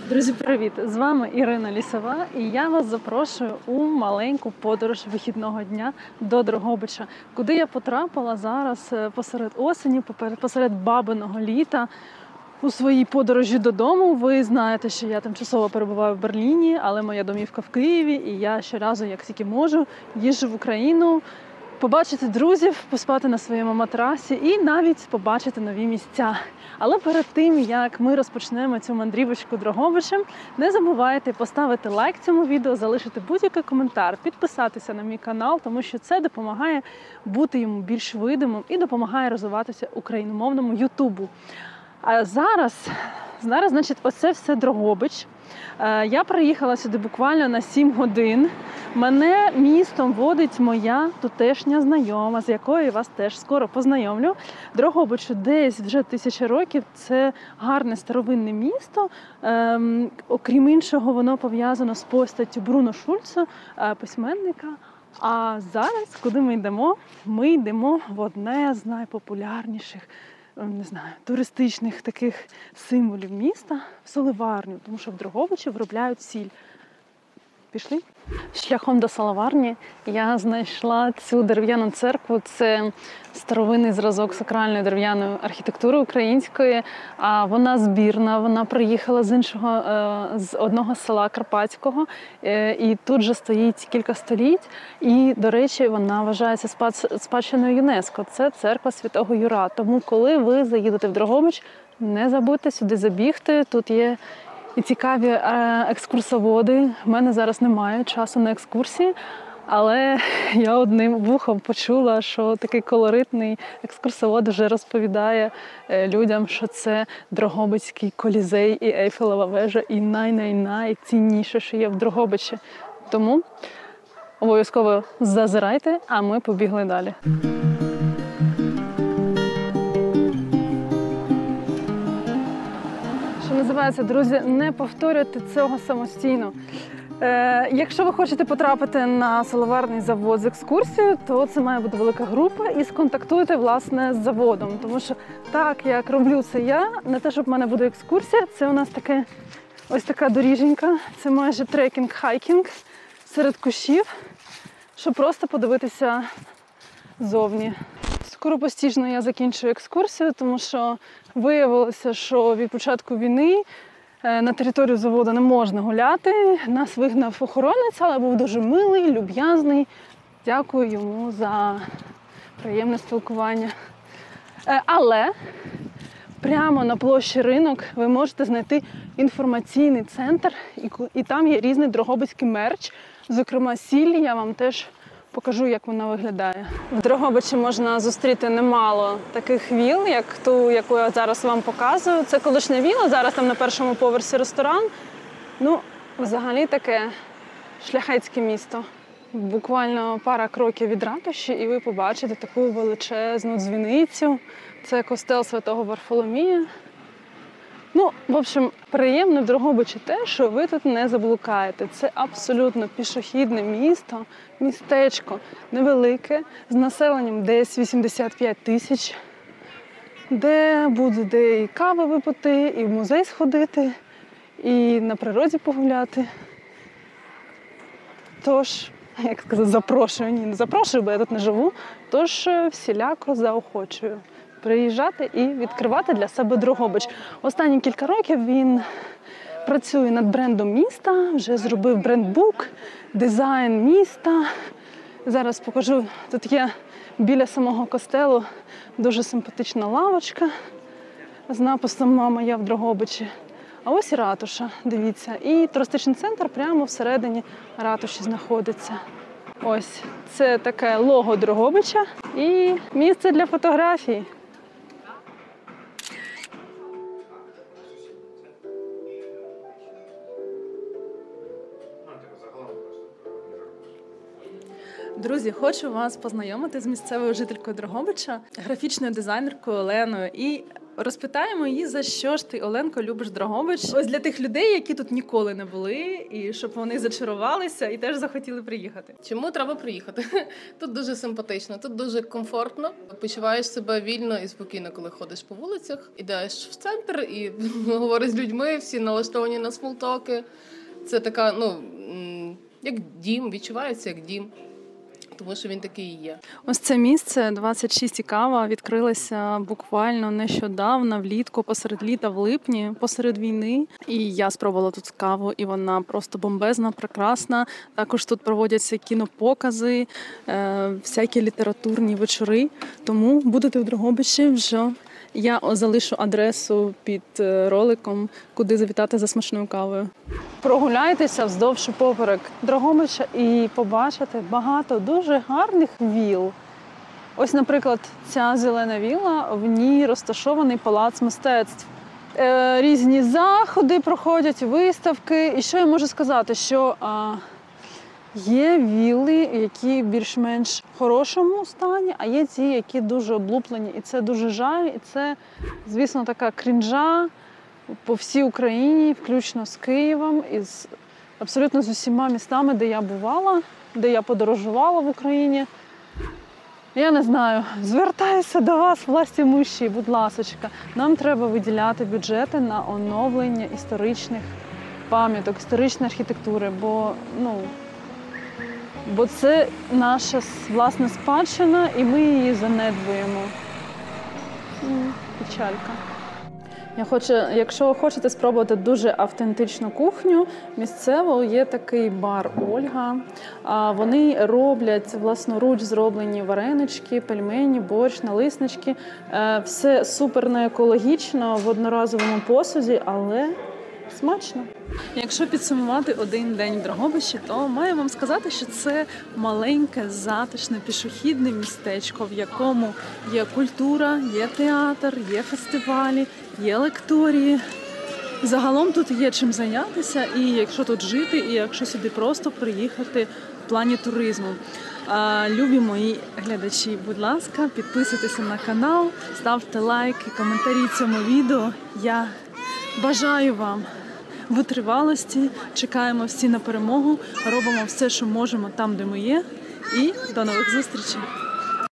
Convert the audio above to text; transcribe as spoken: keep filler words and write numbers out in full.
Друзі, привіт! З вами Ірина Лісова, і я вас запрошую у маленьку подорож вихідного дня до Дрогобича, куди я потрапила зараз посеред осені, посеред бабиного літа. У своїй подорожі додому. Ви знаєте, що я тимчасово перебуваю в Берліні, але моя домівка в Києві, і я щоразу, як тільки можу, їжджу в Україну, побачити друзів, поспати на своєму матрасі і навіть побачити нові місця. Але перед тим, як ми розпочнемо цю мандрівочку Дрогобичем, не забувайте поставити лайк цьому відео, залишити будь-який коментар, підписатися на мій канал, тому що це допомагає бути йому більш видимим і допомагає розвиватися україномовному Ютубу. А зараз, зараз, значить, оце все Дрогобич. Я приїхала сюди буквально на сім годин. Мене містом водить моя тутешня знайома, з якою я вас теж скоро познайомлю. Дрогобичу десь вже тисяча років. Це гарне старовинне місто. Ем, окрім іншого, воно пов'язано з постаттю Бруно Шульца, письменника. А зараз, куди ми йдемо? Ми йдемо в одне з найпопулярніших не знаю, туристичних таких символів міста, в соливарню, тому що в Дрогобичі виробляють сіль. Пішли? Шляхом до соливарні я знайшла цю дерев'яну церкву. Це старовинний зразок сакральної дерев'яної архітектури української. А вона збірна, вона приїхала з іншого, з одного села Карпатського. І тут же стоїть кілька століть. І, до речі, вона вважається спадщиною ЮНЕСКО. Це церква Святого Юра. Тому, коли ви заїдете в Дрогобич, не забудьте сюди забігти. Тут є і цікаві екскурсоводи. У мене зараз немає часу на екскурсії, але я одним вухом почула, що такий колоритний екскурсовод вже розповідає людям, що це Дрогобицький колізей і Ейфелева вежа, і най-най-найцінніше, що є в Дрогобичі. Тому обов'язково зазирайте, а ми побігли далі. Називається, друзі, не повторюйте цього самостійно. Е, якщо ви хочете потрапити на соливарний завод з екскурсією, то це має бути велика група і сконтактуйте, власне, з заводом. Тому що так, як роблю це я, не те, щоб в мене буде екскурсія, це у нас таке, ось така доріженька, це майже трекінг-хайкінг серед кущів, щоб просто подивитися ззовні. Скоропостіжно я закінчую екскурсію, тому що виявилося, що від початку війни на територію заводу не можна гуляти. Нас вигнав охоронець, але був дуже милий, люб'язний. Дякую йому за приємне спілкування. Але прямо на площі Ринок ви можете знайти інформаційний центр, і там є різний дрогобицький мерч. Зокрема, сіль я вам теж покажу, як вона виглядає. В Дрогобичі можна зустріти немало таких віл, як ту, яку я зараз вам показую. Це колишня віла, зараз там на першому поверсі ресторан. Ну, взагалі таке шляхетське місто. Буквально пара кроків від ратуші, і ви побачите таку величезну дзвіницю. Це костел Святого Варфоломія. Ну, в общем, приємно в Дрогобичі те, що ви тут не заблукаєте. Це абсолютно пішохідне місто, містечко невелике, з населенням десь вісімдесят п'ять тисяч, де буде де і кави випити, і в музей сходити, і на природі погуляти. Тож, як сказати, запрошую, ні, не запрошую, бо я тут не живу, тож всіляко заохочую приїжджати і відкривати для себе Дрогобич. Останні кілька років він працює над брендом міста, вже зробив брендбук, дизайн міста. Зараз покажу, тут є біля самого костелу дуже симпатична лавочка з написом «Мама, я в Дрогобичі». А ось і ратуша, дивіться. І туристичний центр прямо всередині ратуші знаходиться. Ось, це таке лого Дрогобича і місце для фотографій. Друзі, хочу вас познайомити з місцевою жителькою Дрогобича, графічною дизайнеркою Оленою. І Розпитаємо її, за що ж ти, Оленко, любиш Дрогобич? Ось для тих людей, які тут ніколи не були, і щоб вони зачарувалися і теж захотіли приїхати. Чому треба приїхати? Тут дуже симпатично, тут дуже комфортно. Почуваєш себе вільно і спокійно, коли ходиш по вулицях. Ідеш в центр і говориш з людьми, всі налаштовані на смолтоки. Це така, ну, як дім, відчувається як дім. Тому що він такий і є. Ось це місце двадцять шість і кава відкрилося буквально нещодавно, влітку, посеред літа, в липні, посеред війни. І я спробувала тут каву, і вона просто бомбезна, прекрасна. Також тут проводяться кінопокази, е- всякі літературні вечори. Тому будете в Дрогобичі вже. Я залишу адресу під роликом, куди завітати за смачною кавою. Прогуляйтеся вздовж і поперек Дрогобича і побачите багато дуже гарних віл. Ось, наприклад, ця зелена віла, в ній розташований палац мистецтв. Е, різні заходи проходять, виставки. І що я можу сказати, що а, є вілли, які більш-менш в хорошому стані, а є ті, які дуже облуплені. І це дуже жаль, і це, звісно, така крінжа по всій Україні, включно з Києвом, і з, абсолютно з усіма містами, де я бувала, де я подорожувала в Україні. Я не знаю, звертаюся до вас, власті мущі, будь ласочка. Нам треба виділяти бюджети на оновлення історичних пам'яток, історичної архітектури, бо, ну, бо це наша власна спадщина, і ми її занедбуємо. Печалька. Я хочу, якщо хочете спробувати дуже автентичну кухню, місцево є такий бар «Ольга». Вони роблять власноруч зроблені варенички, пельмені, борщ, налиснички. Все супер неекологічно, в одноразовому посуді, але смачно. Якщо підсумувати один день в Дрогобичі, то маю вам сказати, що це маленьке, затишне, пішохідне містечко, в якому є культура, є театр, є фестивалі, є лекторії. Загалом тут є чим зайнятися, і якщо тут жити, і якщо сюди просто приїхати в плані туризму. Любі мої глядачі, будь ласка, підписуйтеся на канал, ставте лайки, коментарі цьому відео. Я бажаю вам витривалості, чекаємо всі на перемогу, робимо все, що можемо там, де ми є. І до нових зустрічей!